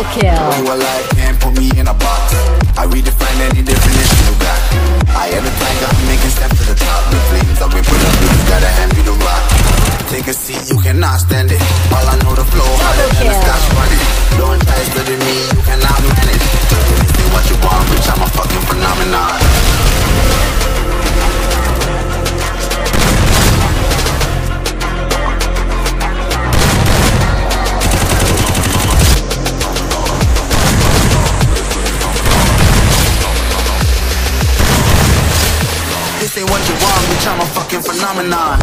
kill. You alive, can't put me in a box. I redefine any definition you got. I am the tiger, I'm making steps to the top. The flames that we put up, you gotta hand me the rock. Take a seat, you cannot stand it. All I know the flow, harder than a scotch bunny. Don't try studying me, you cannot manage. Say what you want, bitch, I'm a fucking phenomenon. Say what you want, bitch, I'm a fucking phenomenon.